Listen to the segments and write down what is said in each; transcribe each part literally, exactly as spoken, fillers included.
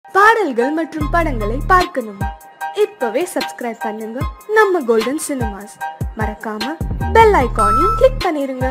பாடல்கள் மற்றும் படங்களை பார்க்கணுமா? இப்பவே சப்ஸ்கிரைப் பண்ணுங்க நம்ம கோல்டன் சினிமாஸ். மறக்காம பெல் ஐகானையும் கிளிக் பண்ணிருங்க.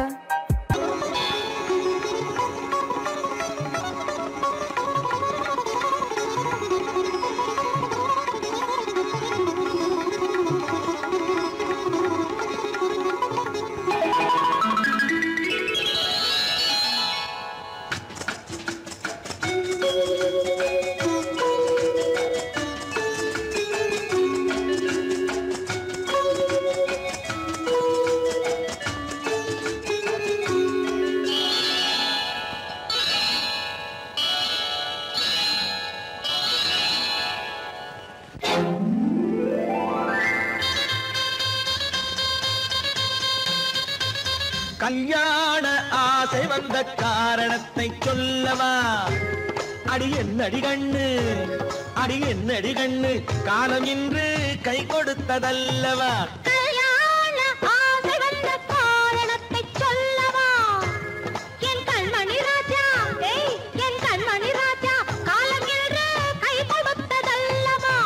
கல்யாண ஆசை வந்த காரணத்தை சொல்லவா? அடி என்னடி கண்ணு, அடி என்னடி கண்ணு, காலம் இன்று கை கொடுத்ததல்லவா? கல்யாண ஆசை வந்த காரணத்தை சொல்லவா? என் கண்மணி ராஜா, ஏய் என் கண்மணி ராஜா, காலம் இன்று கை கொடுத்ததல்லவா?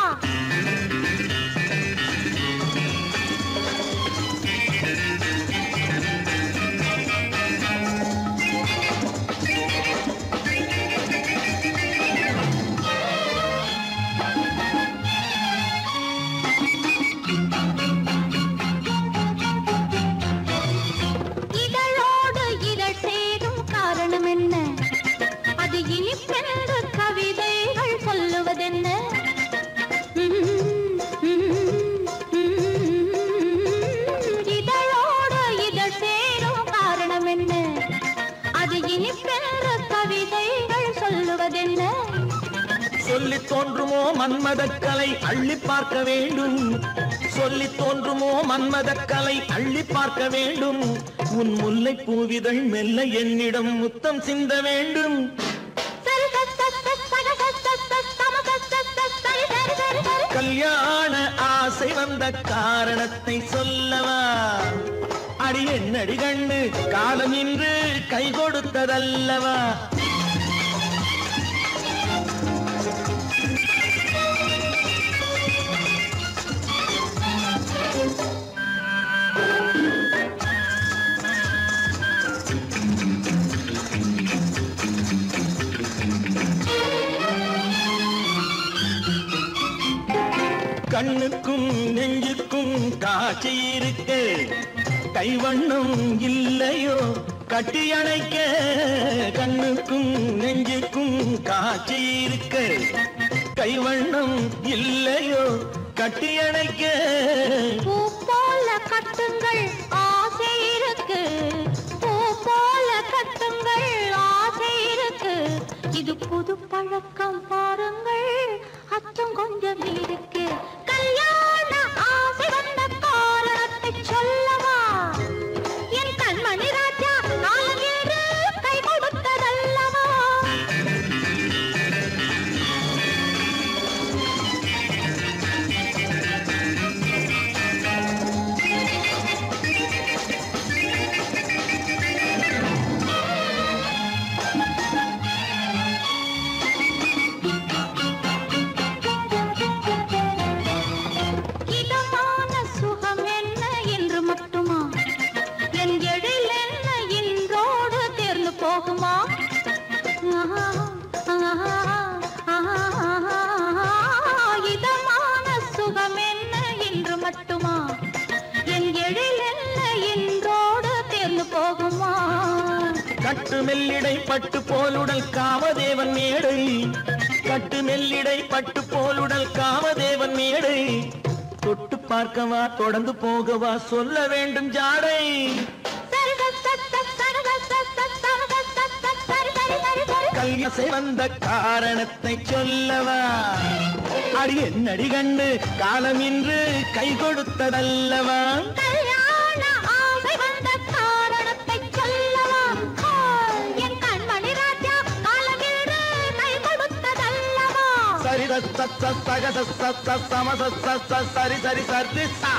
சொல்லி தோன்றுமோ மன்மதக்கலை அள்ளி பார்க்க வேண்டும், சொல்லி தோன்றுமோ மன்மதக்கலை அள்ளி பார்க்க வேண்டும். உன் முல்லை பூவிதழ் மெல்ல என்னிடம் முத்தம் சிந்த வேண்டும். கல்யாண ஆசை வந்த காரணத்தை சொல்லவா? அடி என்னடி கண்ணு, காலம் இன்று கை கொடுத்ததல்லவா? கண்ணுக்கும் நெஞ்சுக்கும் காட்சி இருக்க, கைவண்ணம் இல்லையோ கட்டி அணைக்க? கண்ணுக்கும் நெஞ்சுக்கும் காட்சி இருக்க, கைவண்ணம் இல்லையோ கட்டி அணைக்க? பூ போல கட்டுங்கள் ஆசை இருக்கு, பூ போல கட்டுங்கள் ஆசை இருக்கு. இது புது பழக்கம் பாருங்கள், அச்சம் கொஞ்சம் இருக்கு. கல்யாண ஆசை வந்த காரணத்தை சொல்லவா? என் கண்மணி ராஜா, காலம் இன்று கை கொடுத்ததல்லவா? இதமான சுகம் என்ன என்று மட்டுமா? என் எழில் என்ன என்றோடு தேர்ந்து போகுமா? கட்டு மெல்லிடை பட்டு போலுடல் காமதேவன் மேடை, கட்டு மெல்லிடை பட்டு போலுடல் காமதேவன் மேடை. தொட்டு பார்க்கவா தொடர்ந்து போகவா சொல்ல வேண்டும் ஜாடை. கல்யாசை வந்த காரணத்தை சொல்லவா? அடி என்னடி கண்டு, காலம் இன்று கை கொடுத்ததல்லவா? கல்யாண ஆசை வந்த காரணத்தை சொல்லவா? என் கண்மணி ராஜா, காலம் இன்று கை கொடுத்ததல்லவா? சரி சத்த சகத சத்த சமச சரி சரி சரி சா.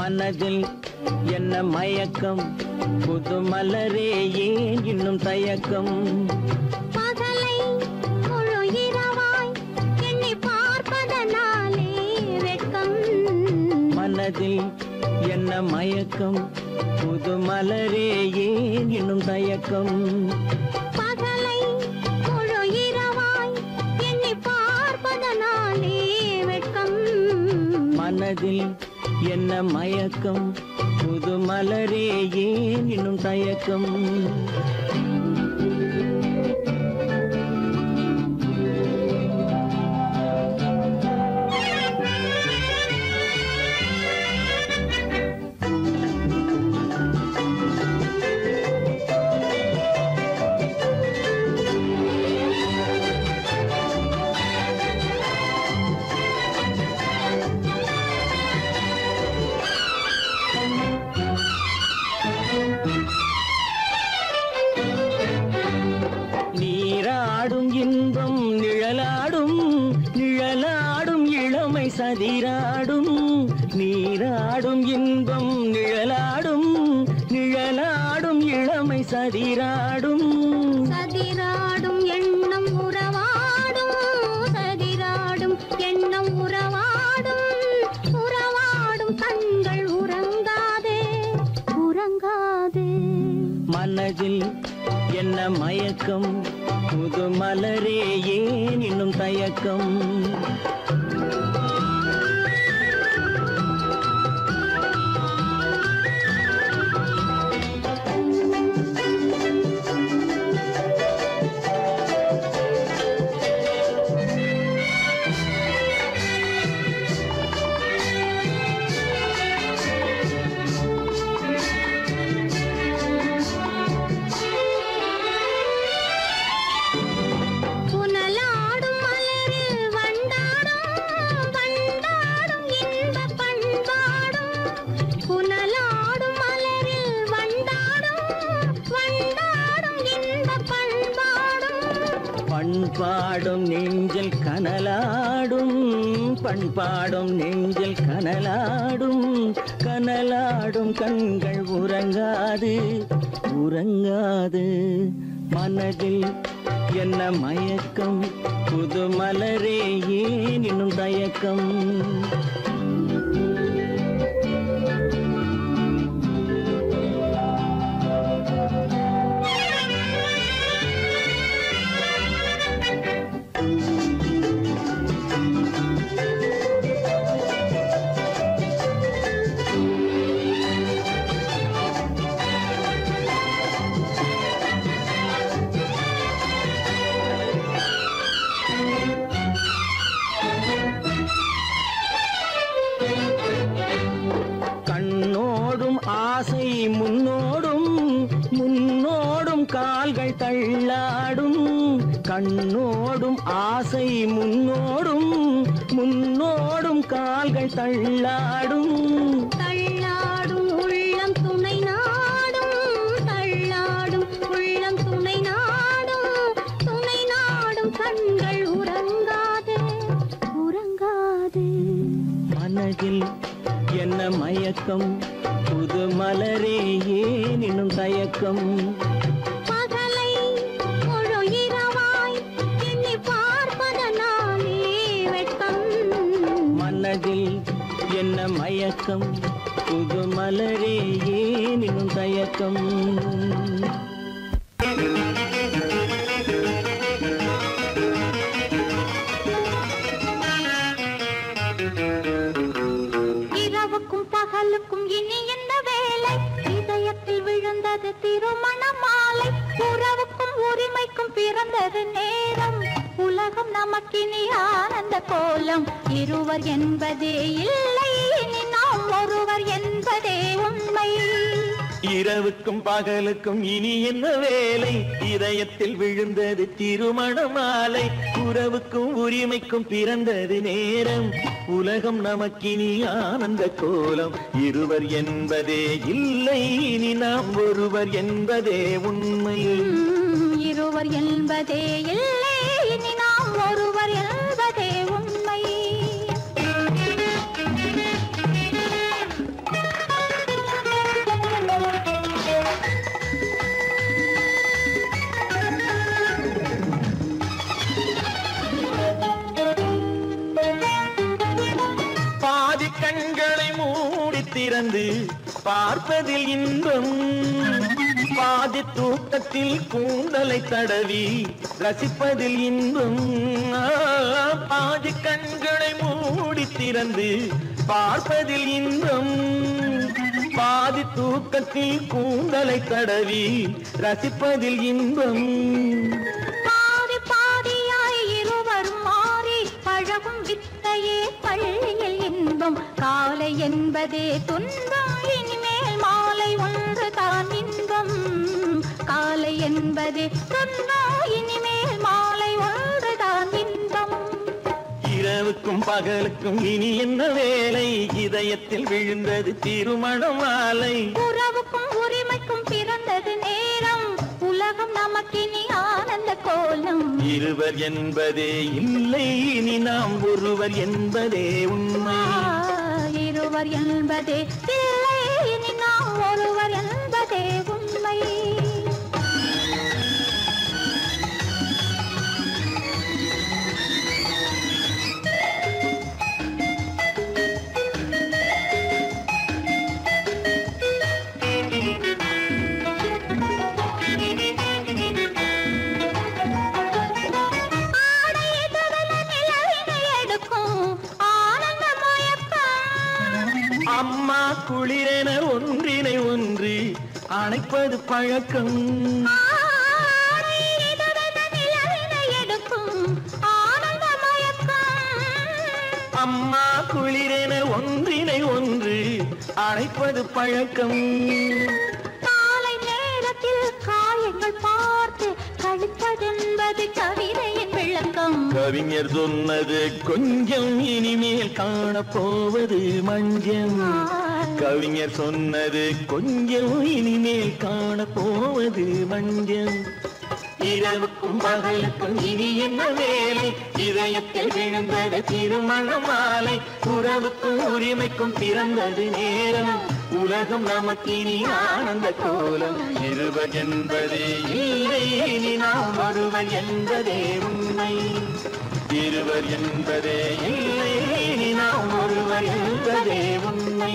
மனதில் என்ன மயக்கம் புது மலரே ஏன் இன்னும் தயக்கம் பகலை முழு இரவாய் எண்ணி பார்ப்பதனாலே வெட்கம் மனதில் என்ன மயக்கம் புது மலரே ஏன் இன்னும் தயக்கம் பகலை முழு இரவாய் எண்ணி பார்ப்பதனாலே வெட்கம் மனதில் என்ன மயக்கம் புது மலரே ஏன் இன்னும் தயக்கம் நீராடும் இன்பம் நிழலாடும் நிழலாடும் இளமை சதிராடும் நீராடும் இன்பம் நிழலாடும் நிழலாடும் இளமை சதிராடும் சதிராடும் எண்ணம் உறவாடும் சதிராடும் எண்ணம் உறவாடும் உறவாடும் கண்கள் உறங்காதே உறங்காதே மனதில் என்ன மயக்கம் புது மலரே ஏன் இன்னும் தயக்கம் புனலாடும் மலரில் வண்டாடும் வண்டாடும் இன்பப் பண்பாடும் புனலாடும் மலரில் வண்டாடும் வண்டாடும் இன்பப் பண்பாடும் பண்பாடும் நெஞ்சில் கனலாடும் பண்பாடும் நெஞ்சில் கனலாடும் கனலாடும் கண்கள் உறங்காது உறங்காது மனதில் என்ன மயக்கம் புது மலரே ஏன் இன்னும் தயக்கம் கண்ணோடும் ஆசை முன்னோடும் முன்னோடும் கால்கள் தள்ளாடும் கண்ணோடும் ஆசை முன்னோடும் முன்னோடும் கால்கள் தள்ளாடும் தள்ளாடும் உள்ளம் துணை நாடும் தள்ளாடும் உள்ளம் துணை நாடும் துணை நாடும் கண்கள் உறங்காதே உறங்காதே மனதில் என்ன மயக்கம் புது மலரே ஏன் இன்னும் தயக்கம் பகலை முழு இரவாய் எண்ணி பார்ப்பதனாலே வெட்கம் மனதில் என்ன மயக்கம் புது மலரே ஏன் இன்னும் தயக்கம் இரவுக்கும் பகலுக்கும் இனி என்ன வேலை இதயத்தில் விழுந்தது திருமண மாலை உறவுக்கும் உரிமைக்கும் பிறந்தது நேரம் உலகம் நமக்கினி ஆனந்த கோலம் இருவர் என்பதே இல்லை இனி நாம் ஒருவர் என்பதே உண்மை இரவுக்கும் பகலுக்கும் இனி என்ன வேலை இதயத்தில் விழுந்தது திருமண மாலை உறவுக்கும் உரிமைக்கும் பிறந்தது நேரம் உலகம் நமக்கினி ஆனந்த கோலம் இருவர் என்பதே இல்லை இனி நாம் ஒருவர் என்பதே உண்மை இருவர் என்பதே இல்லை இனி நாம் ஒருவர் என்பதே உண்மை கண்களை மூடி திறந்து பார்ப்பதில் இன்பம் பாதி தூக்கத்தில் கூந்தலை தடவி ரசிப்பதில் இன்பம் பாதி கண்களை மூடி திறந்து பார்ப்பதில் இன்பம் பாதி தூக்கத்தில் கூந்தலை தடவி ரசிப்பதில் இன்பம் பாதி பாதியாய் இருவர் மாறி பழகும் வித்தையே பள்ளியில் இன்பம் காலை என்பதே துன்பம் இனிமேல் மாலை ஒன்று தான் இன்பம் காலை என்பதே துன்பம் இனிமேல் மாலை ஒன்று தான் இன்பம் இரவுக்கும் பகலுக்கும் இனி என்ன வேலை இதயத்தில் விழுந்தது திருமண மாலை உறவுக்கும் உரிமைக்கும் பிறந்தது நேரம் உலகம் நமக்கினி ஆனந்த கோலம் இருவர் என்பதே இல்லை இனி நாம் ஒருவர் என்பதே உண்மை இருவர் என்பதே இல்லை இனி நாம் ஒருவர் என்பதே உண்மை அம்மா குளிரென ஒன்றினை ஒன்று அணைப்பது பழக்கம் அம்மா குளிரென ஒன்றினை ஒன்று அணைப்பது பழக்கம் காலை நேரத்தில் காயங்கள் பார்த்து கழிப்பதென்பது கவிதையின் விளக்கம் கவிஞர் சொன்னது கொஞ்சம் இனிமேல் காணப்போவது மஞ்சம் கவிஞர் சொன்னது கொஞ்சம் இனிமேல் காணப்போவது மஞ்சம் இரவுக்கும் பகலுக்கும் இனி என்ன வேலை இதயத்தில் விழுந்தது திருமண மாலை உறவுக்கும் உரிமைக்கும் பிறந்தது நேரம் உலகம் நமக்கினி ஆனந்த கோலம் இருவர் என்பதே இல்லை இனி நாம் ஒருவர் என்பதே உண்மை இருவர் என்பதே இல்லை இனி நாம் ஒருவர் என்பதே உண்மை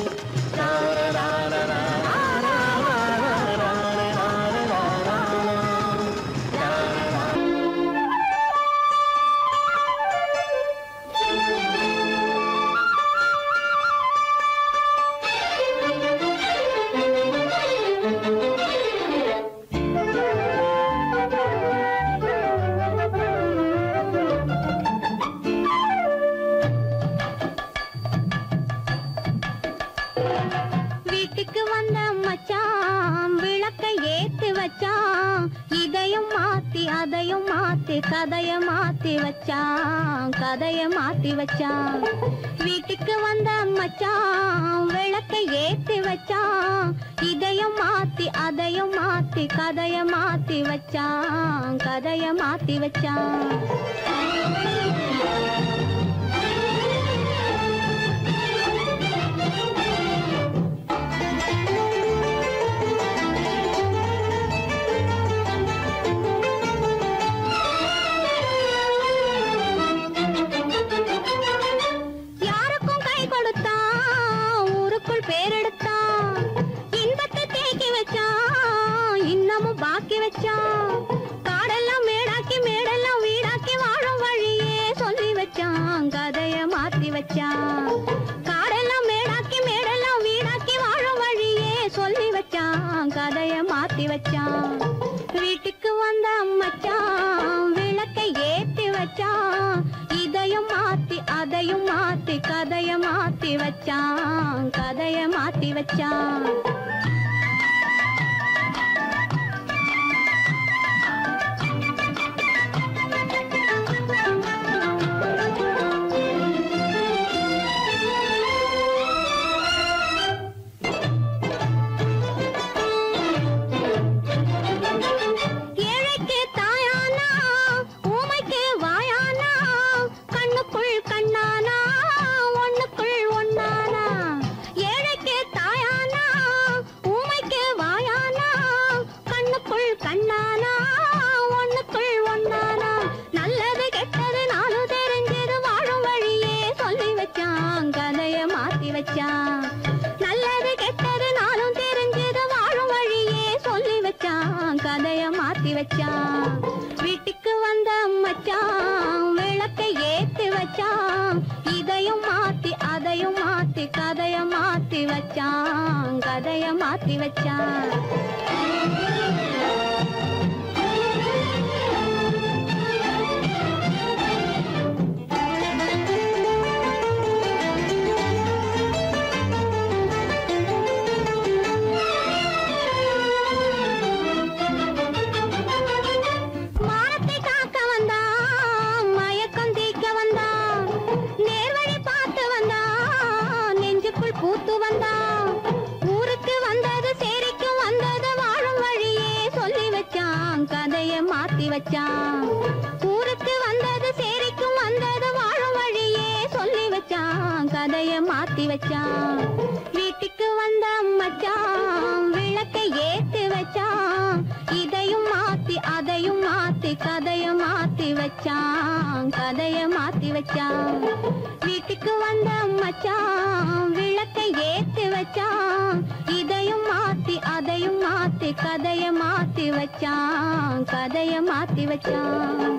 அதையும் மாத்தி கதைய மாத்தி வச்சான் கதைய மாத்தி வச்சான் வீட்டுக்கு வந்த மச்சான் விளக்கை ஏத்தி வச்சான் இதையும் மாத்தி அதையும் மாத்தி கதைய மாத்தி வச்சான் கதைய மாத்தி வச்சான் காடெல்லாம் மேடாக்கி மேடெல்லாம் வீடாக்கி வாழும் வழியே சொல்லி வச்சான் கதைய மாத்தி வச்சான் காடெல்லாம் மேடாக்கி மேடெல்லாம் வீடாக்கி வாழும் வழியே சொல்லி வச்சான் கதைய மாத்தி வச்சான் வீட்டுக்கு வந்த மச்சான் விளக்கை ஏத்தி வச்சான் இதையும் மாத்தி அதையும் மாத்தி கதைய மாத்தி வச்சான் கதைய மாத்தி வச்சான் வச்சான். நல்லது கெட்டது நானும் தெரிஞ்சது வாழும் வழியே சொல்லி வச்சான், கதைய மாத்தி வச்சான். வீட்டுக்கு வந்த மச்சான் விளக்கை ஏத்தி வச்சான், இதையும் மாத்தி அதையும் மாத்தி கதைய மாத்தி வச்சான், கதைய மாத்தி வச்சான். பூத்து வந்தான் ஊருக்கு வந்தது சேரிக்கு வந்தது வாழும் வழியே சொல்லி வச்சான், கதைய மாத்தி வச்சான். ஊருக்கு வந்தது சேரிக்கும் வந்தது வாழும் வழியே சொல்லி வச்சான், கதைய மாத்தி வச்சான். வீட்டுக்கு வந்த மச்சான் விளக்கை ஏத்தி வச்சான், இதையும் மாத்தி அதையும் மாத்தி கதைய மாத்தி வச்சான், கதைய மாத்தி வச்சான். வீட்டுக்கு வந்த மச்சான் விளக்கை ஏத்தி வச்சான், இதையும் மாத்தி அதையும் மாத்தி கதைய மாத்தி வச்சான், கதைய மாத்தி வச்சான்.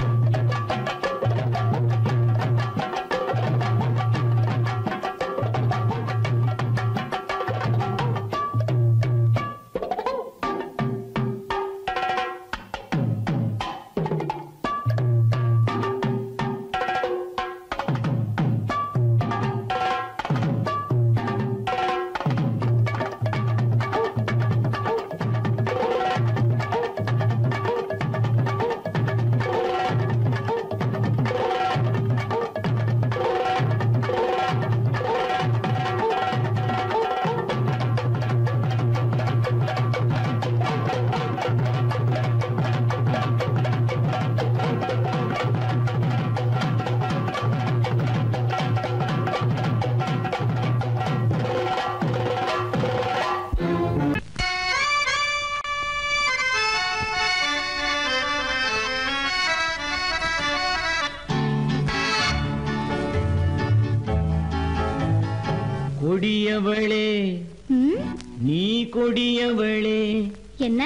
கொடியவளே நீ கொடியவளே. என்ன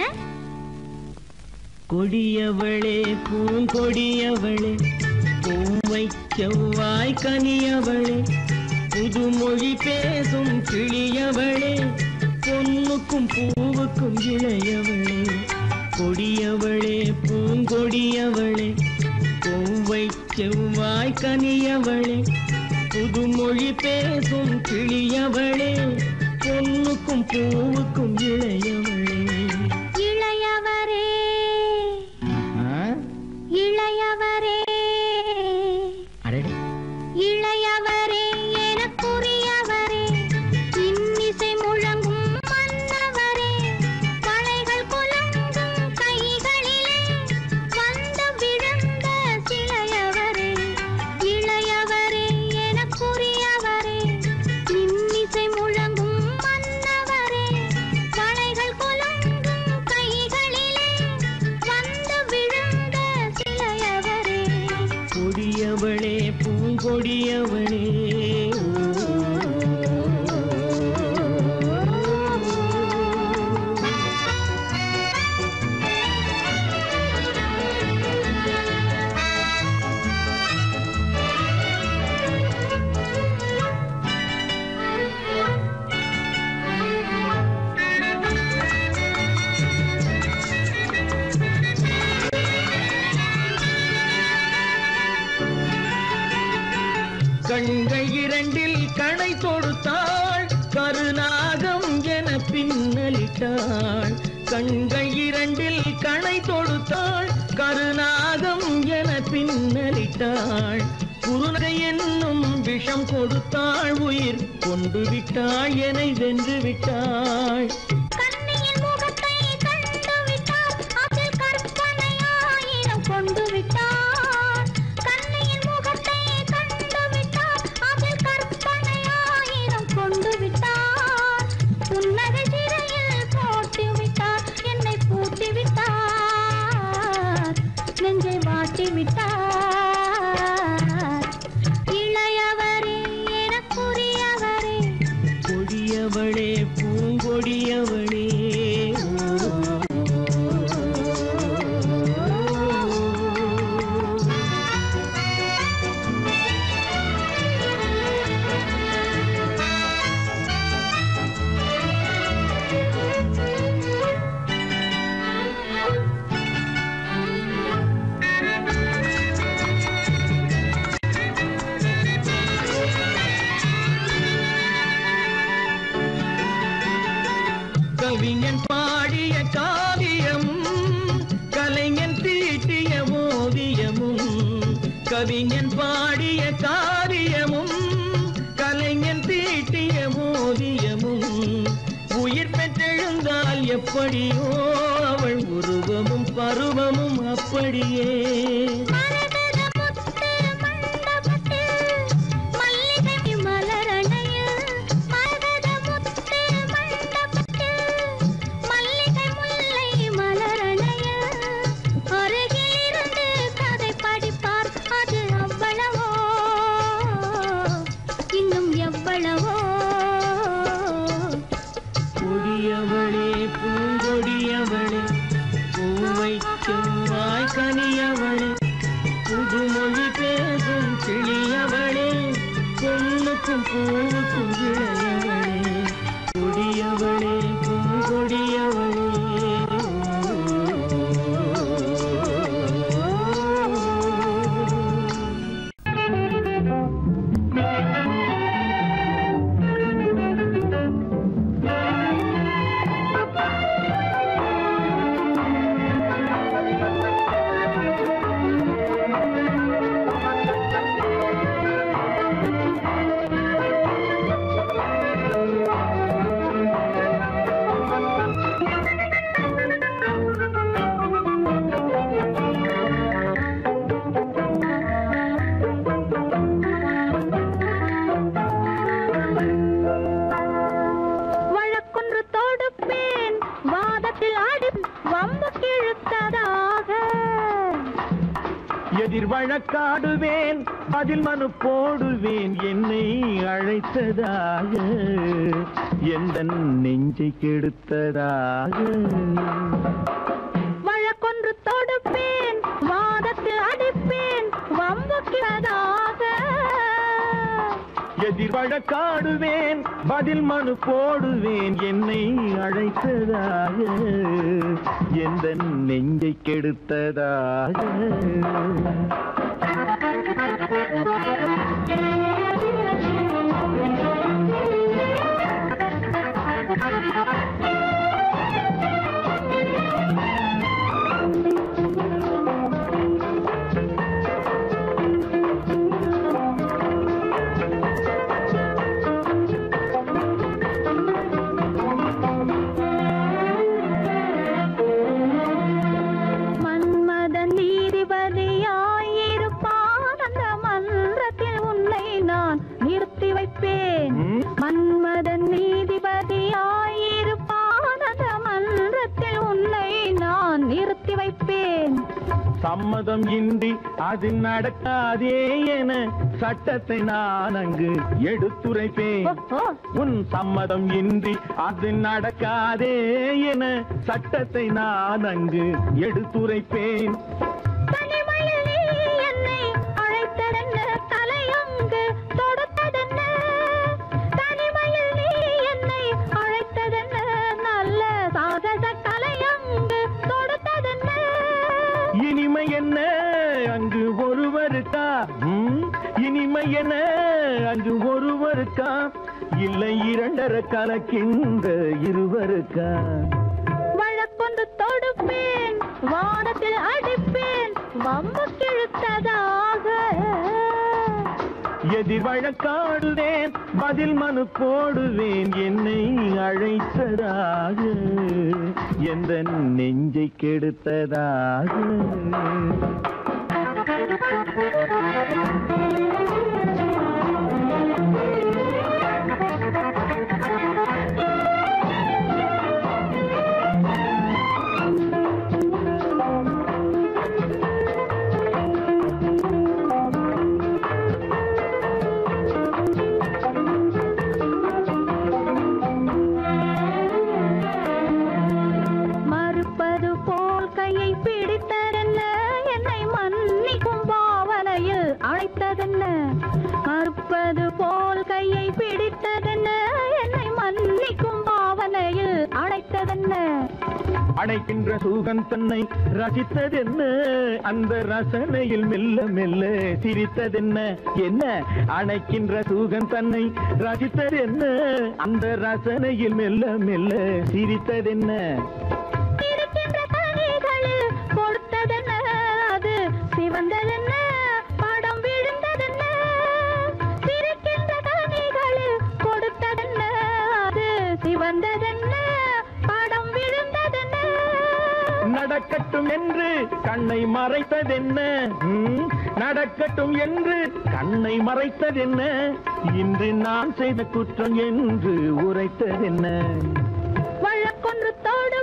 கொடியவளே பூங்கொடியவளே, பூவை செவ்வாய் கனியவளே, புதுமொழி பேசும் கிளியவளே, பொன்னுக்கும் பூவுக்கும் இளையவளே. கொடியவளே பூங்கொடியவளே, பூவை செவ்வாய் கனியவளே, புதுமொழி பேசும் கிளியவளே, பொன்னுக்கும் பூவுக்கும் இளையவளே. இளையவரே இளையவரே இளையவரே எனக்குரியவரே, இன்னிசை முழங்கும் மன்னவரே, கலைகள் குலங்கும் கைகளிலே வந்து விழுந்த சிலையவரே. இளையவரே எனக்குரியவரே, இன்னிசை முழங்கும் மன்னவரே, கலைகள் குலங்கும் கைகளிலே வந்து விழுந்த சிலையவரே. கொடியவளே பூங்கொடியவளே. கண்கள் இரண்டில் கணை தொடுத்தாள், கருநாகம் என பின்னலிட்டாள். கண்கள் இரண்டில் கணை தொடுத்தாள், கருநாகம் என பின்னலிட்டாள். குருநகை என்னும் விஷம் கொடுத்தாள், உயிர் கொண்டு விட்டாள், என்னை வென்று விட்டாள். கண்ணியின் முகத்தை கண்டு விட்டாள், அதில் கற்பனை ஆயிரம் கொண்டு விட்டாள். கண்ணியின் முகத்தை கண்டு விட்டாள், அதில் கற்பனை ஆயிரம் கொண்டு விட்டாள். புன்னகை சிறையில் போட்டு விட்டாள், என்னை பூட்டி விட்டாள், நெஞ்சை வாட்டி விட்டாள். இளையவரே எனக்குரியவரே, கவிஞன் பாடிய காவியமும் கலைஞன் தீட்டிய ஓவியமும் உயிர் பெற்றெழுந்தால் எப்படியோ அவள் உருவமும் பருவமும் அப்படியே வழக்காடுவேன் அதில் மனு போடுவேன் என்னை அழைத்ததாக எந்த நெஞ்சை கெடுத்ததாக வழக்கொன்று தொடுப்பேன் வாதத்தில் அடிப்பேன் வம்புக்கிறதாக எதிர் வழக்காடுவேன் பதில் மனு போடுவேன் என்னை அழைத்ததாக எந்த நெஞ்சை கெடுத்ததாக சம்மதம் இன்றி அது நடக்காதே என சட்டத்தை நான் அங்கு எடுத்துரைப்பேன் உன் சம்மதம் இன்றி அது நடக்காதே என சட்டத்தை நான் அங்கு எடுத்துரைப்பேன் இனிமை என்ன அங்கு ஒருவருக்கா இனிமை என்ன அங்கு ஒருவருக்கா இல்லை இரண்டரை கலக்கின்ற இருவருக்கா வழக்கொன்று தொடுப்பேன் வானத்தில் அடிப்பேன் வம்பு கிழுத்ததாக எதிர் வழக்காடுவேன் பதில் மனு போடுவேன் என்னை அழைத்ததாக எந்த நெஞ்சை கெடுத்ததாக மறுப்பது போல் கையை பிடித்ததென்ன என்னை மன்னிக்கும் பாவனையில் அழைத்ததென்ன அணைக்கின்ற சுகம் தன்னை ரசித்ததென்ன அந்த ரசனையில் மெல்ல மெல்ல சிரித்ததென்ன என்ன அணைக்கின்ற சுகம் தன்னை ரசித்ததென்ன அந்த ரசனையில் மெல்ல மெல்ல சிரித்ததென்ன இருக்கின்ற கனிகளில் கொடுத்ததென்ன அது சிவந்ததென்ன படம் நடக்கட்டும் என்று கண்ணை மறைத்ததென்ன நடக்கட்டும் என்று கண்ணை மறைத்ததென்ன இன்று நான் செய்த குற்றம் என்று உரைத்ததென்ன வழக்கொன்று தோடு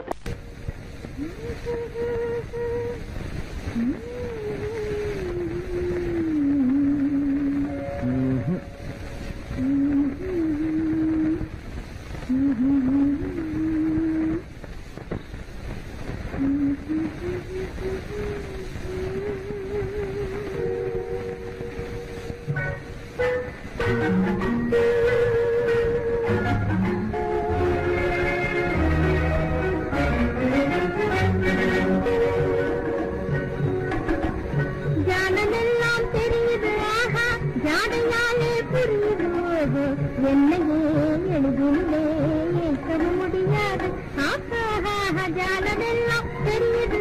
என்னையே எழுதிலே ஏற்கவு முடியாது ஜாலமெல்லாம் தெரியுது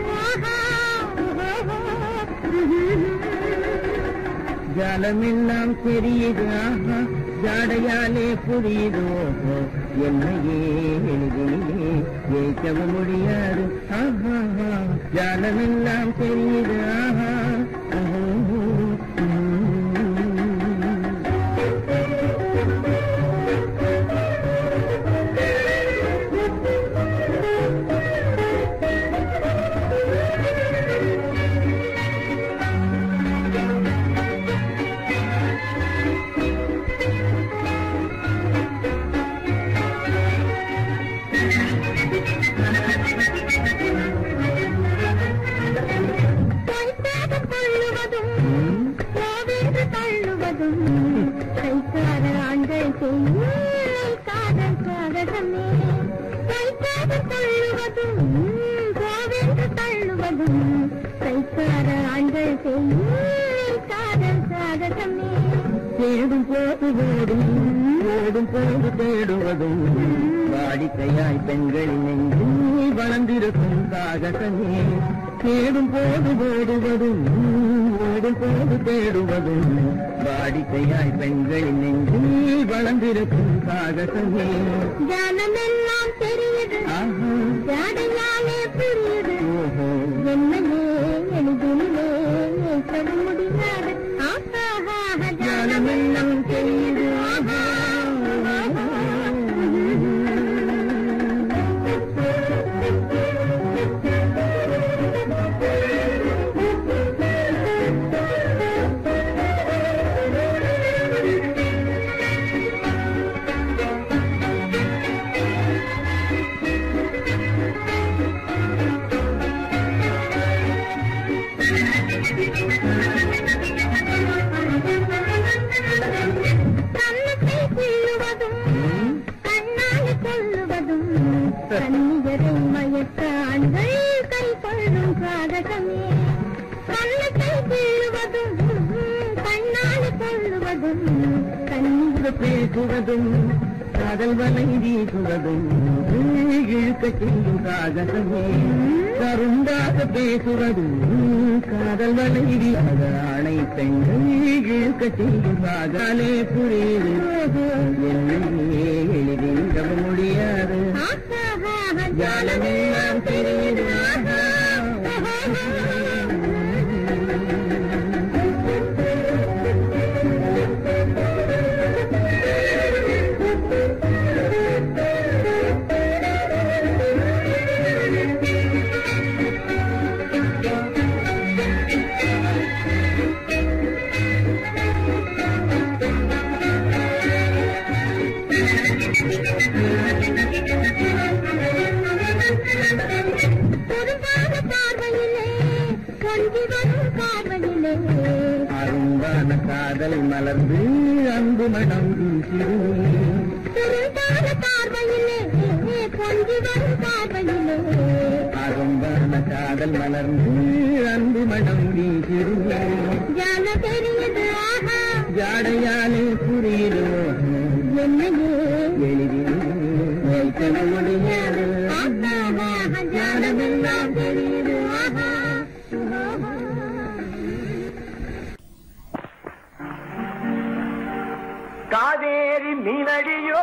ஜாலமெல்லாம் தெரியுது ஆஹா ஜாடையாலே புரியுதோ என்னையே எழுதிலே ஏற்கவு முடியாது ஆஹா ஜாலமெல்லாம் தெரியுது ஆஹா தேடும் போது ஓடும் ஓடும் போது தேடுவதும் வாடிக்கையாய் பெண்களின் நெஞ்சு வளர்ந்திருக்கும் சாகசமே தேடும் போது ஓடுவதும் ஓடும் போது தேடுவதும் வாடிக்கையாய் பெண்களின் நெஞ்சு வளர்ந்திருக்கும் சாகசமே ஜாலமெல்லாம் தெரியுது ஜாடையாலே புரியுது என்னையே எழுதிலே ஏற்கவு முடியாது ஜாலமெல்லாம் தெரியுது கண்ணியரை மயக்க ஆண்கள் கை கொள்ளும் சாதகமே கண்ணத்தை தீழுவதும் கண்ணால் கொள்ளுவதும் கண்ணீர் பேசுவதும் காதல் வலை வீசுவதும் இழுக்க செய்யும் சாகசமே கருந்தாக பேசுவதும் காதல் வலை வீசானை பெண்கள் இழுக்க செய்யும் சாகாலே புரியுது என்னையே எழுதிட முடியாது ஜாலமெல்லாம் தெரியுது அரும்பான காதல் மலர்ந்து அன்பு மனம் வீசிடுமே பார்வையிலே கொஞ்சி வரும் பார்வையிலே அரும்பான காதல் மலர்ந்து அன்பு மனம் வீசிடுமே ஜால தெரியுது ஆஹா ஜாடையாலே புரியுதோ என்னையே எளிதில் வைக்க முடியாது ஜாலமெல்லாம் தெரியுது ஆஹா காவேரி மீனடியோ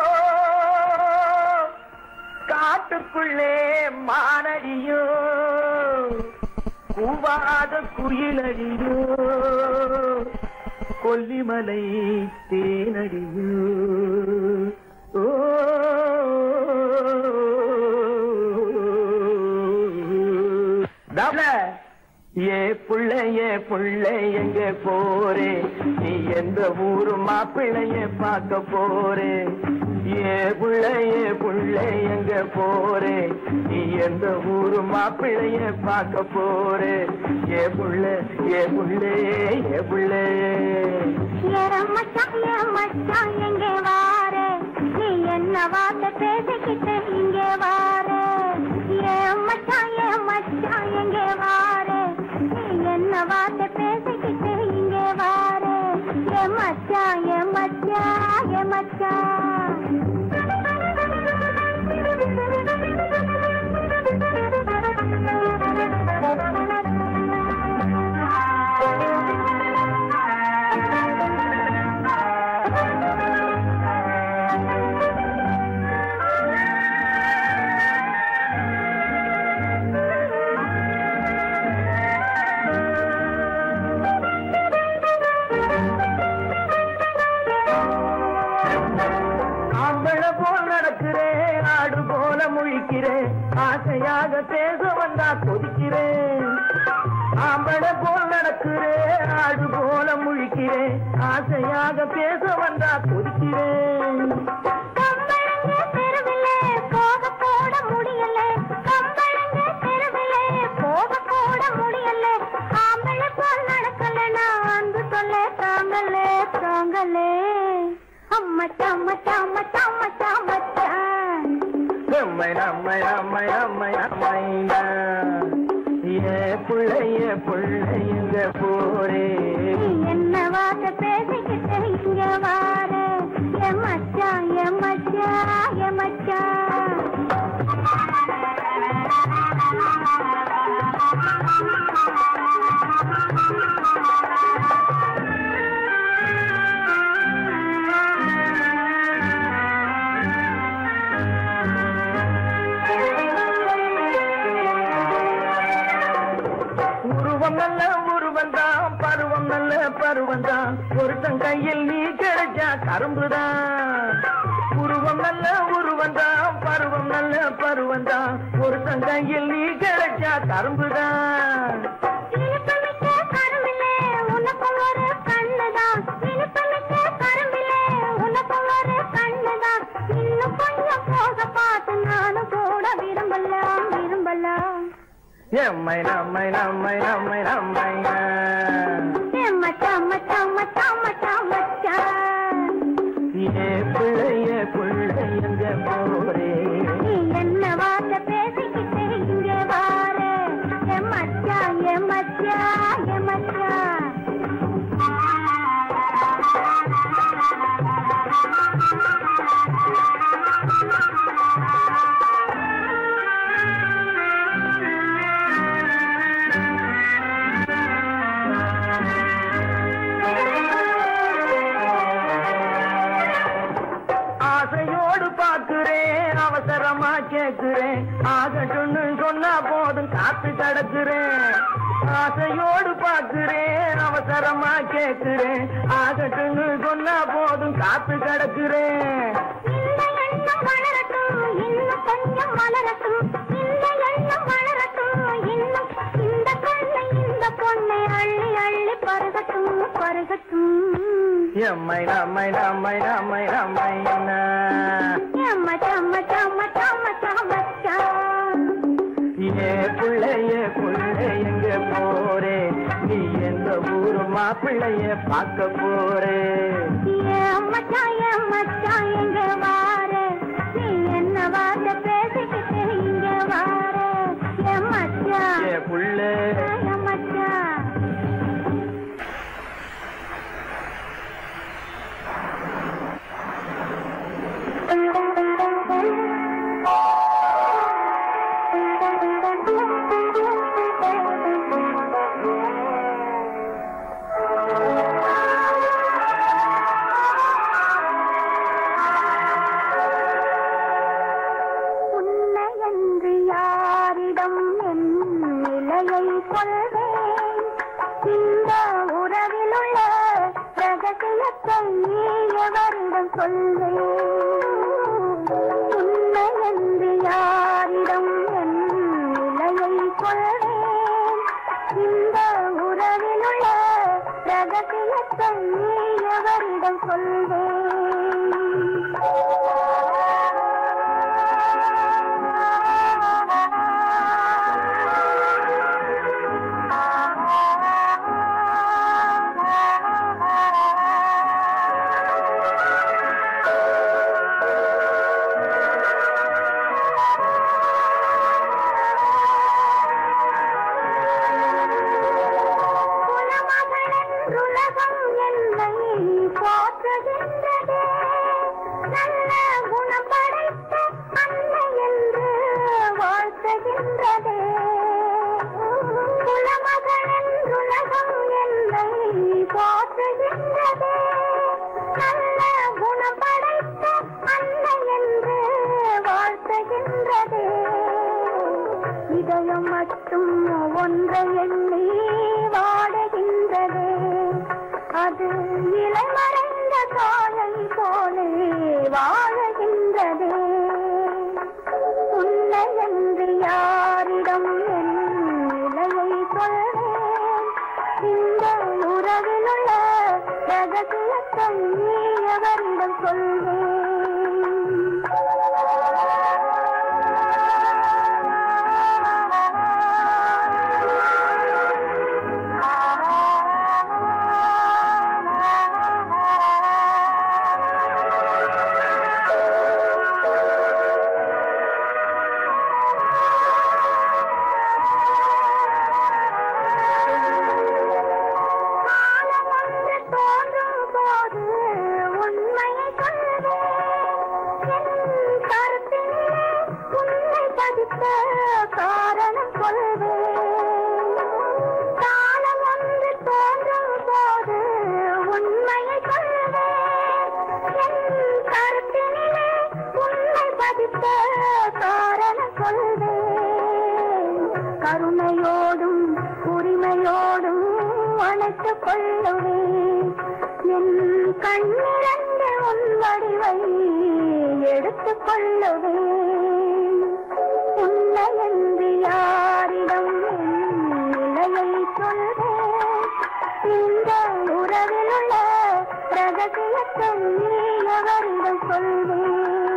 காட்டுக்குள்ளே மானடியோ பூவாத குயிலடியோ கொல்லிமலை தேனடியோ ஓ ஏ புள்ள ஏ புள்ள எங்க போரே நீ எந்த ஊரு மாப்பிள்ளைய பார்க்க போரே ஏ புள்ள ஏ புள்ள எங்க போரே நீ எந்த ஊரு மாப்பிள்ளைய பார்க்க போரே ஏ புள்ள ஏ புள்ள ஏ புள்ள மச்சான் ஏ மச்சான் எங்க வாரே நீ என்ன வார்த்தை பேசிக்கிட்டு இங்கே வாரே ஏ மச்சான் ஏ மச்சான் எங்க வாரே என்ன வார்த்தை பேசிக்கிட்டு இங்கே வாரே ஏ மச்சான் ஏ மச்சான் ஏ மச்சான் ஆசையாக பேச வந்தா கொதிக்கிறேன் ஆம்பள போல் நடக்கிறேன் ஆடு போல முழிக்கிறேன் ஆசையாக பேச வந்தா கொதிக்கிறேன் போக போட முடியல கம்பளங்க தெருவிலே போக போட முடியல ஆம்பள போல் நடக்கல நான் அன்பு சொல்ல தாங்கலே தாங்கலே அம்மச்சா அம்மச்சா அம்மச்சா அம்மச்சா அம்மச்சா அம்மை அம்மை அம்மை அம்மை அம்மையா ஏ புள்ளைய புள்ளைங்க போரே என்ன வார்த்தை பேசிக்கிட்டு இங்க வாரே எ மச்சா எ மச்சா எ மச்சா நல்ல உருவந்தான் பருவம் நல்ல பருவந்தான் ஒருத்தன் கையில் நீ கிடைச்சா கரும்புதான் உருவம் நல்ல உருவந்தான் பருவம் நல்ல பருவந்தான் ஒருத்தன் கையில் நீ கிடைச்சா கரும்புதான் உனக்கும் ஒரு கண்ணுதான் கரும்பிலே உனக்கும் ஒரு கண்ணுதான் இன்னும் கொஞ்சம் போக பார்த்து நானும் கூட விரும்பலாம் விரும்பலாம் எம்மை நம்மை நம்மை நம்மை நம்மையா மச்சா மச்சா மச்சா மச்சா மச்சா ஏ பிள்ளைய பிள்ளைங்க போரே நீ என்ன வார்த்தை பேசிக்கிட்டு இங்கே வாரே எ மச்சா எ மச்சா எ மச்சா அவசரமா கேட்கிறேன் ஆகட்டும்னு சொன்னா போதும் காத்து கிடக்குறேன் ஆசையோடு பார்க்கிறேன் அவசரமா கேட்கிறேன் ஆகட்டும்னு சொன்னா போதும் காத்து கிடக்குறேன் இந்த எண்ணம் வளரட்டும் இன்னும் கொஞ்சம் வளரட்டும் இந்த எண்ணம் வளரட்டும் இன்னும் இந்த கண்ணை இந்த பொண்ணை அள்ளி அள்ளி பருகட்டும் பருகட்டும் எம்மை நம்மை நம்மை நம்மை நம்மை ஏ பிள்ளைய பிள்ளைங்க போரே நீ எந்த ஊரு மாப்பிள்ளைய பார்க்க போரே மச்சா மச்சா எங்க வாரே நீ என்ன வார்த்தை பேசிக்கிட்டு இங்க வாரே ஏ மச்சா ஏ புள்ள மச்சா வருகின்றதே இதயம் மட்டும் ஒன்றை எண்ணி வாடுகின்றதே அது இளமறைந்த காலை போலே வாழுகின்றதே உன்னை என்று யாரிடம் என் நிலையை சொல்வேன் இந்த உறவில் உள்ள ரகசியத்தை எவரிடம் சொல்வேன் காரணம் சொல்வேன் காலம் ஒன்று தோன்றும் போது உண்மையை சொல்வேன் என் கருத்தினிலே உண்மை பதித்த காரணம் சொல்வேன் கருணையோடும் உரிமையோடும் அணைத்துக் கொள்ளுவேன் என் கண்ணிரண்டு உன் வடிவை எடுத்துக் கொள்ளுவேன் உன்னை என்று யாரிடம் நிலையை சொல்வேன் இந்த உறவில் உள்ள ரகசியத்தை எவரிடம் சொல்வேன்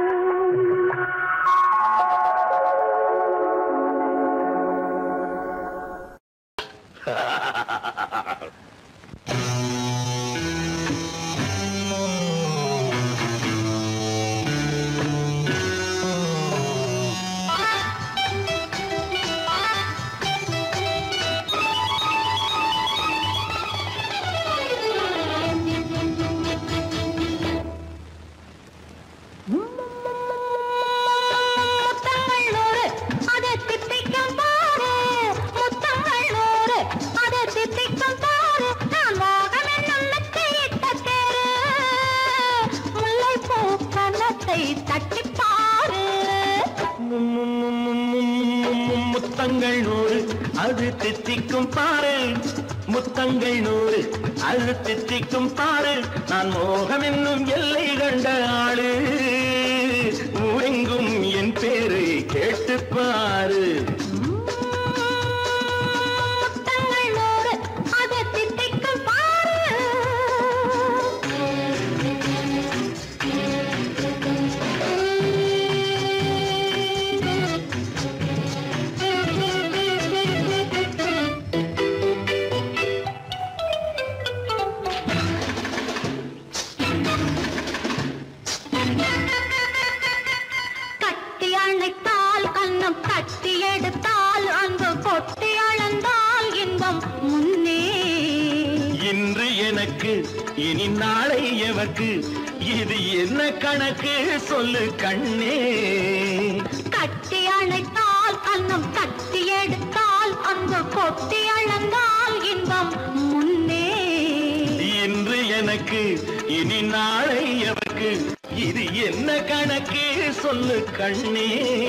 முத்தங்கள் நூறு அது தித்திக்கும் பாரு முத்தங்கள் நூறு அது தித்திக்கும் பாரு நான் மோகம் என்னும் எல்லை கண்ட ஆளு ஊரெங்கும் என் பேரை கேட்டு பாரு இனி நாளை எவர்க்கு இது என்ன கணக்கு சொல்லு கண்ணே கட்டி அணைத்தால் கண்ணம் கட்டி எடுத்தால் அன்பு கொட்டி அளந்தால் இன்பம் முன்னே இன்று எனக்கு இனி நாளை எவர்க்கு இது என்ன கணக்கு சொல்லு கண்ணே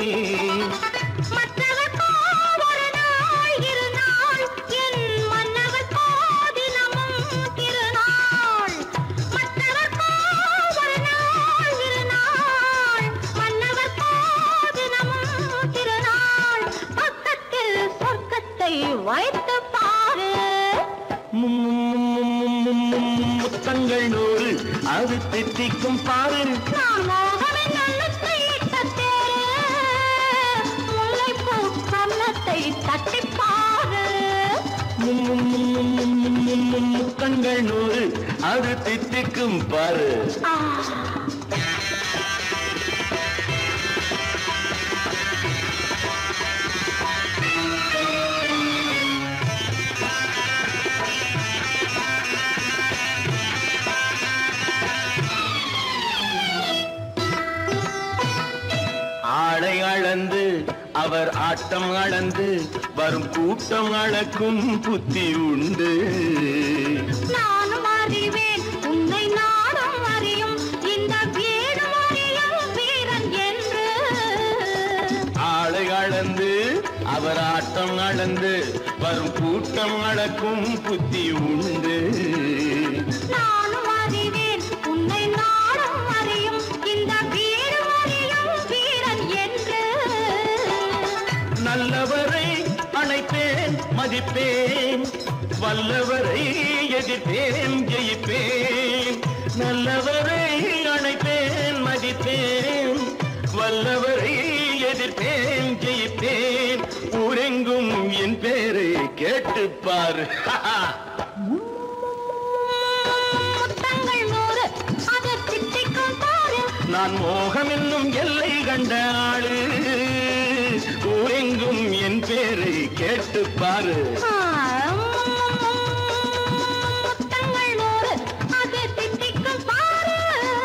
வைத்து பாரு முத்தங்கள் நூறு அது தித்திக்கும் பாரு நான் மோகமே நல்லத்தை முல்லைப்பூ கன்னத்தை தட்டி பாரு முத்தங்கள் நூறு அது தித்திக்கும் பாரு ஆடை அளந்து அவர் ஆட்டம் அளந்து வரும் கூட்டம் அளக்கும் புத்தி உண்டு நானும் அறிவேன் உன்னை நாடும் அறியும் இந்த வீடும் அறியும் வீரன் என்று அவர் ஆட்டம் அளந்து வரும் கூட்டம் அளக்கும் புத்தி உண்டு. நானும் அறிவேன் உன்னை நாடும் அறியும் இந்த வீடு அறியும் வீரன் என்று. நல்லவரை அணைப்பேன் மதிப்பேன், வல்லவரை எதிர்ப்பேன் ஜெயிப்பேன். நல்லவரை அணைப்பேன் மதிப்பேன், வல்லவரை எதிர்ப்பேன் ஜெயிப்பேன். ஊரெங்கும் என் பேரை கேட்டுப்பார். முத்தங்கள் நூறு அது திட்டிக்கும் பாரு. நான் மோகம் என்னும் எல்லை கண்ட ஆளு. ஊரெங்கும் என் பேரை கேட்டுப்பாரு. முத்தங்கள் நூறு அது திட்டிக்கும் பாரு.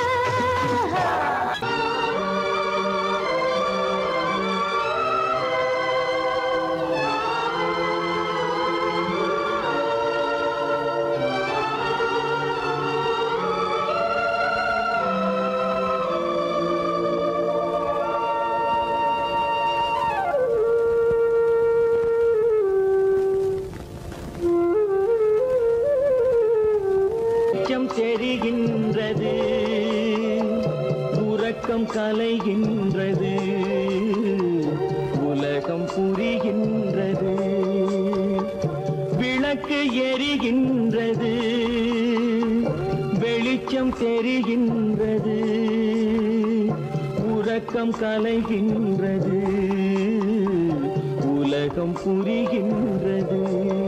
தெரிகின்றது, உறக்கம் கலைகின்றது, உலகம் புரிகின்றது. விளக்கு எரிகின்றது, வெளிச்சம் தெரிகின்றது, உறக்கம் கலைகின்றது, உலகம் புரிகின்றது.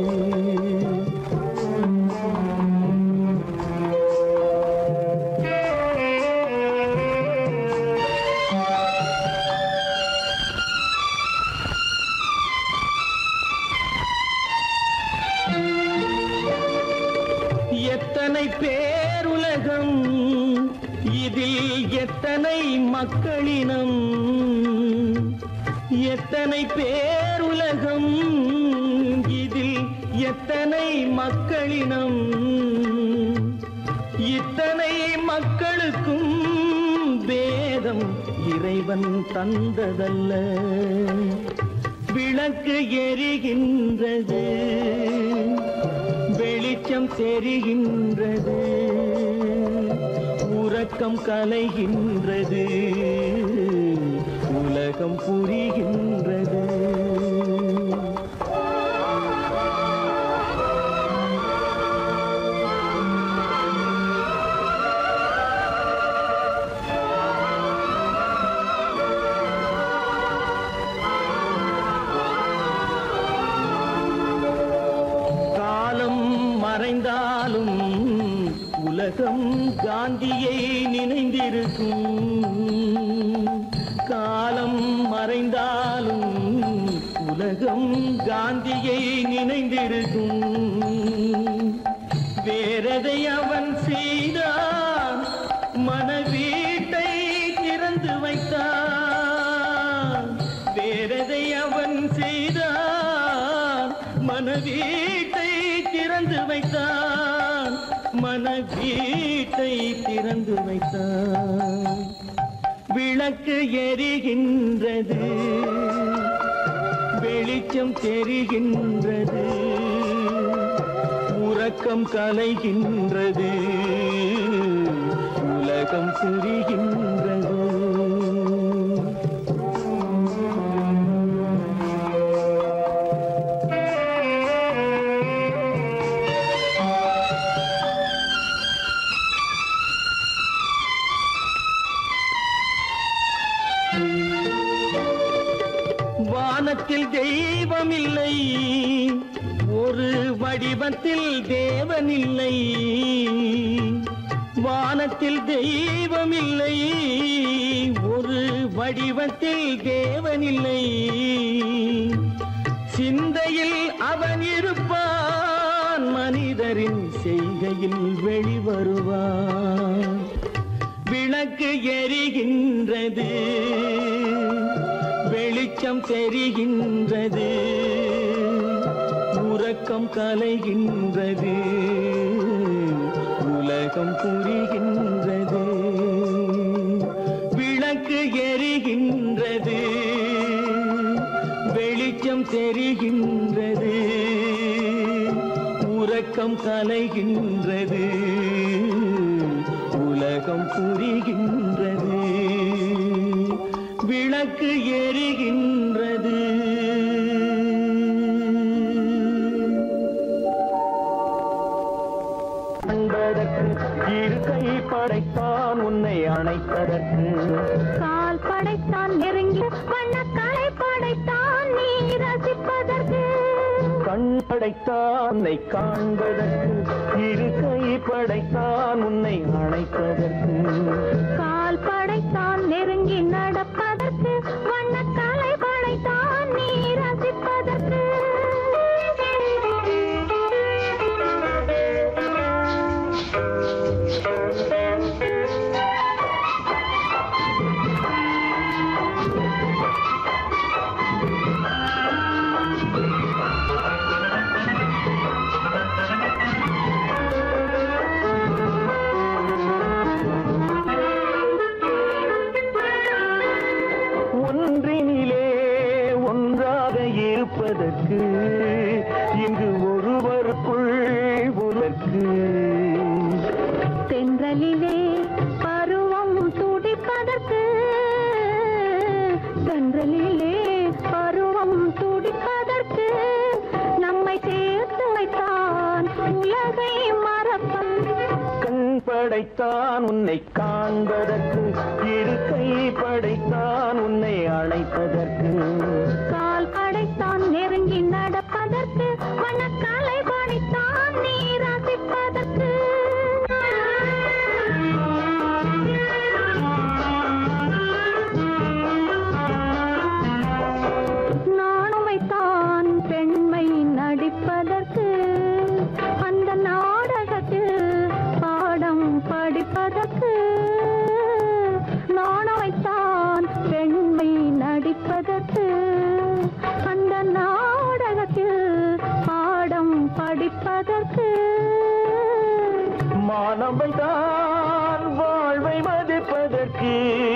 எத்தனை பேருலகம், இதில் எத்தனை மக்களினம். எத்தனை பேருலகம், இதில் எத்தனை மக்களினம். இத்தனை மக்களுக்கும் வேதம் இறைவன் தந்ததல்ல. விளக்கு எரிகின்றது, வெளிச்சம் தெரிகின்றது, உறக்கம் கலைகின்றது, உலகம் புரிகின்றது. மறைந்தாலும் உலகம் காந்தியை நினைந்திருக்கும். காலம் மறைந்தாலும் உலகம் காந்தியை நினைந்திருக்கும். வேறதை அவன் செய்தான், மனவீட்டை திறந்து வைத்தான். வேறதை அவன் செய்தான், மனவீட்டை திறந்து வைத்தான், மனவீட்டை திறந்து வைத்தான். விளக்கு எரிகின்றது, வெளிச்சம் தெரிகின்றது, உறக்கம் கலைகின்றது, உலகம் புரிகின்றது. வானத்தில் தெய்வம் இல்லை, ஒரு வடிவத்தில் தேவன் இல்லை. வானத்தில் தெய்வம் இல்லை, ஒரு வடிவத்தில் தேவன் இல்லை. சிந்தையில் அவன் இருப்பான், மனிதரின் செய்கையில் வெளிவருவான். விளக்கு எரிகின்றது, வெளிச்சம் தெரிகின்றது, உறக்கம் கலைகின்றது, உலகம் புரிகின்றது. விளக்கு எரிகின்றது, வெளிச்சம் உறக்கம் தெரிகின்றது, உறக்கம் கலைகின்றது, உலகம் புரிகின்றது, விளக்கு எரிகின்றது. அன்பதற்கு இரு கை படைத்தான் உன்னை அணைப்பதற்கு, கால் படைத்தான் நெருங்கி வண்ணக்காலை படைத்தான் நீ ரசிப்பதற்கு, கண் படைத்தான் உன்னை காண்பதற்கு, இரு கை படைத்தான் உன்னை அணைப்பதற்கு, கால் படைத்தான் நெருங்கி நடப்பதற்கு, வண்ணக்காலை படைத்தான் நீ ரசிப்பதற்கு. ஒன்றினிலே ஒன்றாக இருப்பதற்கு, இங்கு ஒருவருக்குள் ஒருவருக்கு, தென்றலிலே பருவம் துடிப்பதற்கு, தென்றலிலே பருவம் துடிப்பதற்கு, நம்மை சேர்த்து வைத்தான் உலகை மறப்பன். கண் படைத்தான் உன்னை காண்பதற்கு, இரு கை படைத்தான் உன்னை அணைப்பதற்கு, கால் படைத்தான் நெருங்கி நடப்பதற்கு, வண்ணக்காலை படைத்தான் நீ ரசிப்பதற்கு. நானும் வைத்தான் பெண்மை நடிப்பதற்கு, அந்த நாடகத்தில் பாடம் படிப்பதற்கு, நானும் வைத்தான் பெண்மை நடிப்பதற்கு, அந்த நாடகத்தில் பாடம் படிப்பதற்கு. மானவை தான் வாழ்வை மதிப்பதற்கு,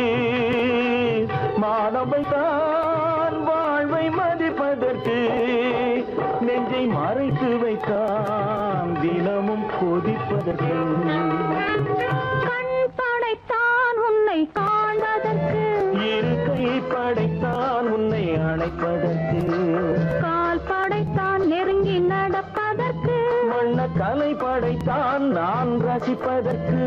மானவை தான் வாழ்வை மதிப்பதற்கு, நெஞ்சை மறைத்து வைத்தான் தினமும் கொதிப்பதற்கு, கண் படைத்தான் உன்னை காண்பதற்கு, இரு கை படைத்தான் உன்னை அணைப்பதற்கு, கால் படைத்தான் நெருங்கி நடப்பதற்கு, வண்ண கலை படைத்தான் நான் ரசிப்பதற்கு.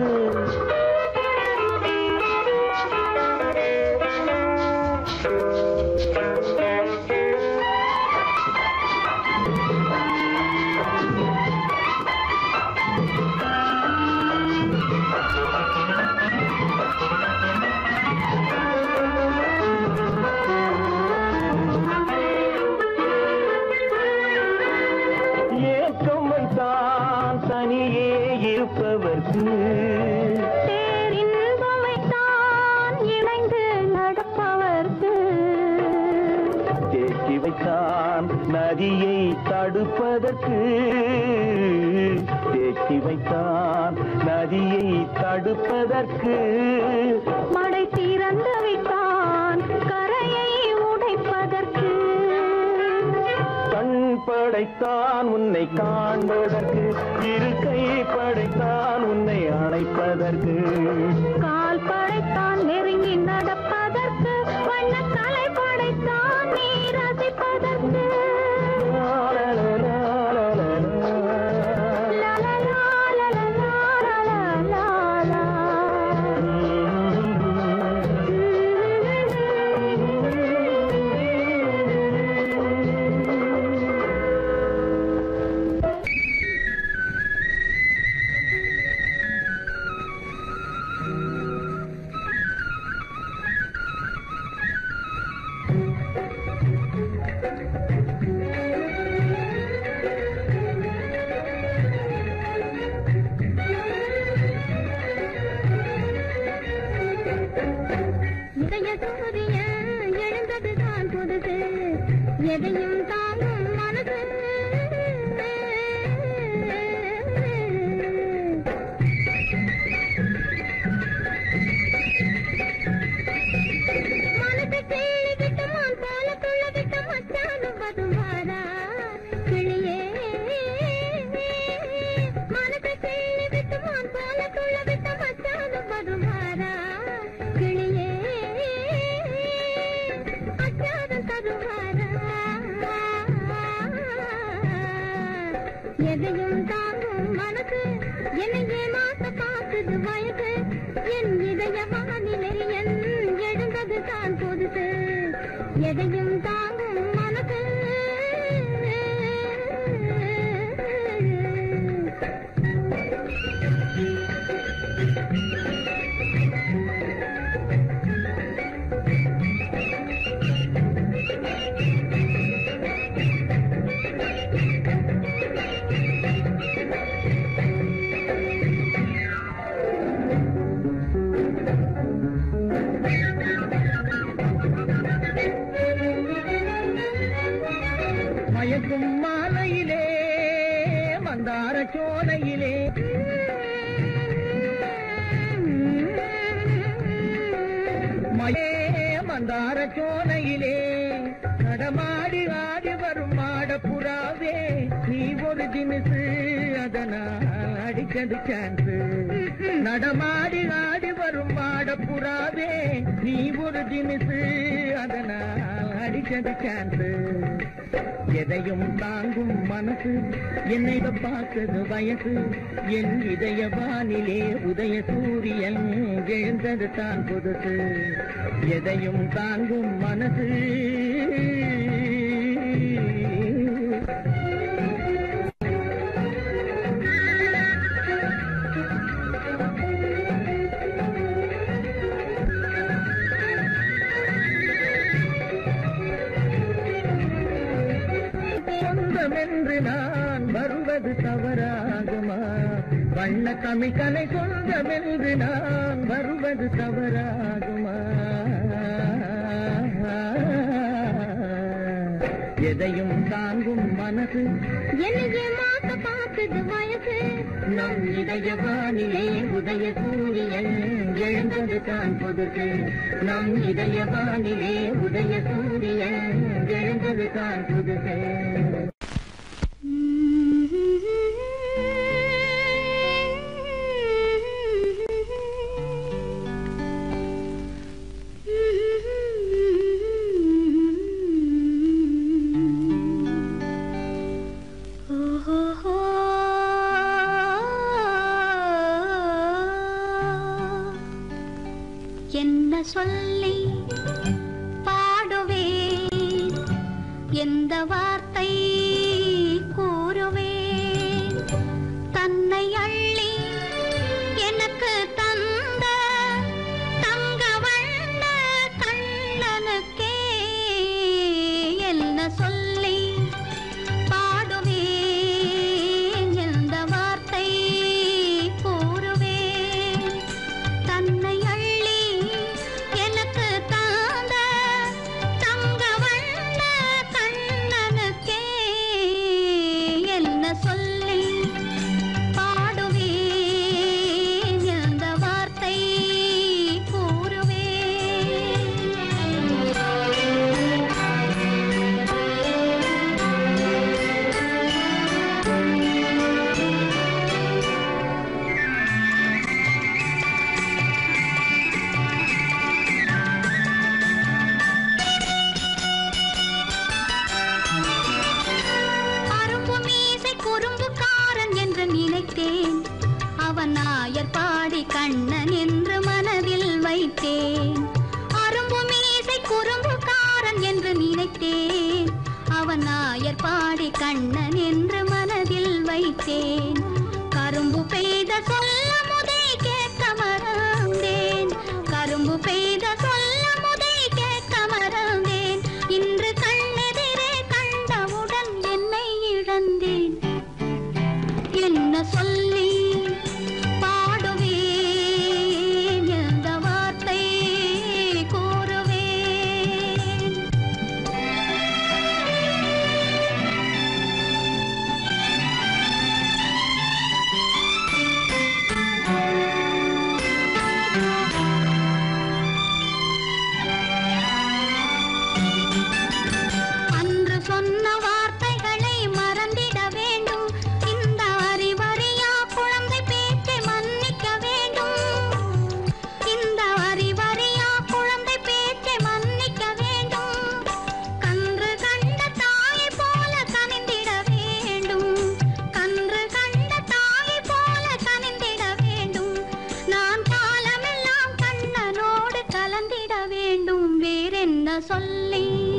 ஏக்கம் வைத்தான் தனியே இருப்பவர்க்கு, பேரின்பம் வைத்தான் இணைந்து நடப்பவர்க்கு, தேக்கி வைத்தான் நதியை தடுப்பதற்கு, தேக்கி வைத்தான் நதியை தடுப்பதற்கு, மடை திறந்து வைத்தான் கரையை உடைப்பதற்கு, கண் படைத்தான் உன்னை காண்பதற்கு, இரு கை படைத்தான் உன்னை அணைப்பதற்கு, கால் படைத்தான் நெருங்கி நடப்பதற்கு, வண்ணக்கலை படைத்தான் நீ ரசிப்பதற்கு. எதையும் தாங்கும் மனது மனதை தேடி விட்டு மான் போல துள்ள விட்டு மச்சானும் வரும் எதையும் தாங்கும் மனசு மயக்கும் மாலையிலே மந்தார சோலையிலே மயே மந்தார சோலையிலே நடமாடி ஆடி வரும் மாடப்புறாவே நீ ஒரு தினசு அதனால் அடிச்சது சான்ஸ் நடமாடி ஆடி வரும் மாடப்புறாவே நீ ஒரு தினசு அதனால் அடிச்சது சான்ஸ் எதையும் தாங்கும் மனசு என்னை பார்த்தது வயசு என் இதய வானிலே உதய சூரியன் எழுந்தது தான் புதுசு எதையும் தாங்கும் மனசு சொந்தமென்று நான் வருவது தவறாகுமா வண்ண தமிழ்கலை சொந்தமென்று நான் வருவது தவறாகுமா எதையும் தாங்கும் மனசு என்னையே மாத்த பார்த்தது வயசு நம் இதய வானிலே உதய சூரியன் எழுந்தது தான் புதுசு நம் இதய வானிலே உதய சூரியன் எழுந்தது தான் புதுசு என்ன சொல்லி பாடுவேன் எந்த வார்த்தை கூறுவேன் தன்னை அள்ளி எனக்கு தந்த தங்க வண்ண கண்ணனுக்கே என்ன சொல்லி பாடுவேன் எந்த வார்த்தை கூறுவேன் தன்னை அள்ளி எனக்கு தாந்த தங்க வண்ண கண்ணனுக்கே என்ன சொல்லி பாடுவேன் எந்த வார்த்தை நினைத்தேன் அவன் நாயர் பாடி கண்ணன் என்று மனதில் வைத்தேன் அரும்பு மீசை குறும்புக்காரன் என்று நினைத்தேன் அவன் நாயர் பாடி கண்ணன் என்று மனதில் வைத்தேன் கரும்பு பெய்த சொல்ல முதை கேட்க மறந்தேன் கரும்பு பெய்த சொல்ல முதை கேட்க மறந்தேன் இன்று கண்ணெதிரே கண்டவுடன் என்னை இழந்தேன் என்ன சொல்லி பாடுவேன் எந்த வார்த்தை கூறுவேன் அன்று சொன்ன வார்த்தைகளை மறந்திட வேண்டும் இந்த அறிவறியா குழந்தை பேச்சை மன்னிக்க வேண்டும் இந்த அறிவறியா குழந்தை பேச்சை மன்னிக்க வேண்டும் கன்று கண்ட தாயை போல கனிந்திட வேண்டும் கன்று கண்ட தாயை போல கனிந்திட வேண்டும் நான் காலமெல்லாம் கண்ணனோடு கலந்திட வேண்டும் வேறென்ன சொல்லி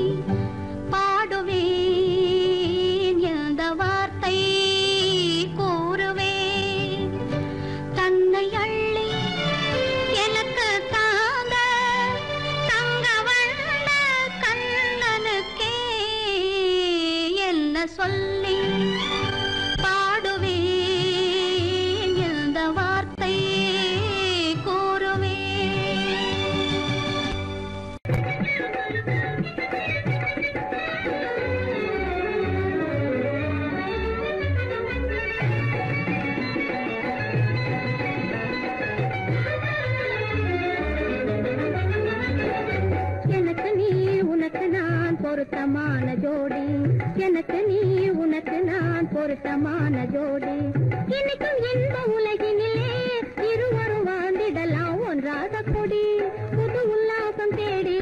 உனக்கு நான் பொருத்தமான ஜோடி எனக்கு நீ உனக்கு நான் பொருத்தமான ஜோடி இன்னைக்கும் இந்த உலகினிலே இருவரும் வாழ்ந்திடலாம் ஒன்றாக கொடி புது உல்லாசம் தேடி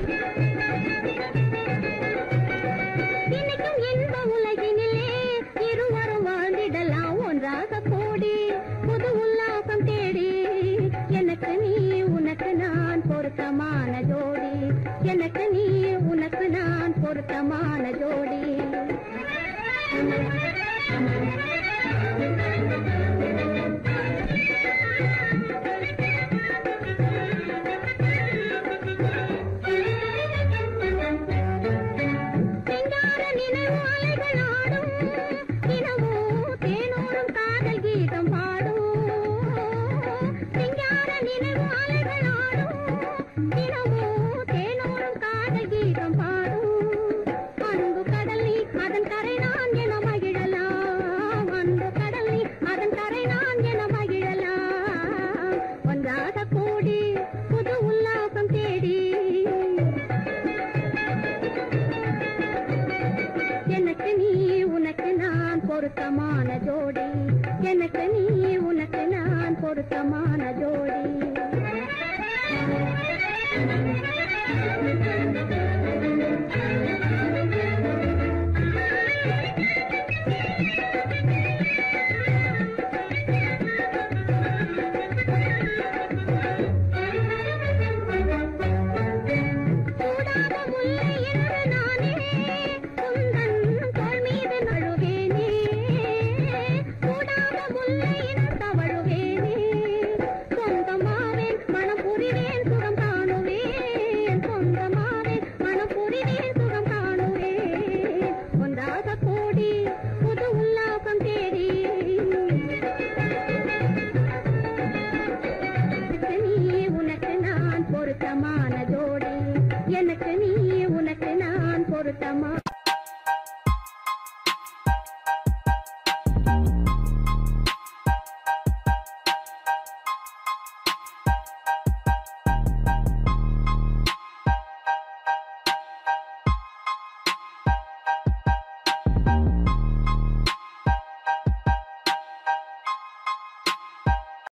இன்னைக்கும் இந்த உலகினிலே இருவரும் வாழ்ந்திடலாம் ஒன்றாக கூடி புது உல்லாசம் தேடி எனக்கு நீ உனக்கு நான் பொருத்தமான ஜோடி எனக்கு நீ உனக்கு நான் பொருத்தமான ஜோடி பொருத்தமான ஜோடி எனக்கு நீ உனக்கு நான் பொருத்தமான ஜோடி பொருத்தமான ஜோடி எனக்கு நீ உனக்கு நான் பொருத்தமா